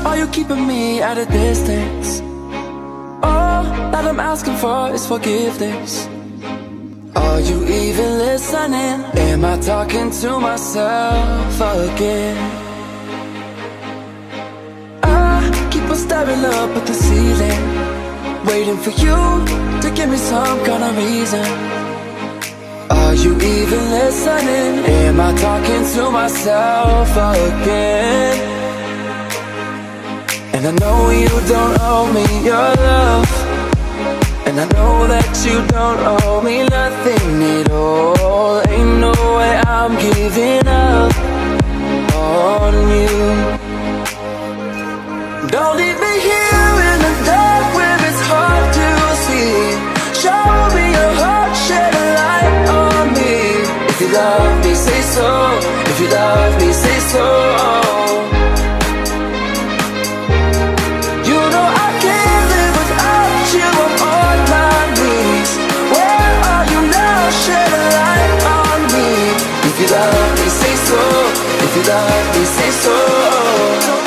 Are you keeping me at a distance? All that I'm asking for is forgiveness. Are you even listening? Am I talking to myself again? I keep on staring up at the ceiling, waiting for you to give me some kind of reason. Are you even listening? Am I talking to myself again? And I know you don't owe me your love, and I know that you don't owe me nothing at all. Ain't no way I'm giving up on you. Don't leave me here in the dark where it's hard to see. Show me your heart, shed a light on me. If you love me, say so. If you love me, say so. You know I can't live without you. I'm on my knees. Where are you now? Shed a light on me. If you love me, say so. If you love me, say so.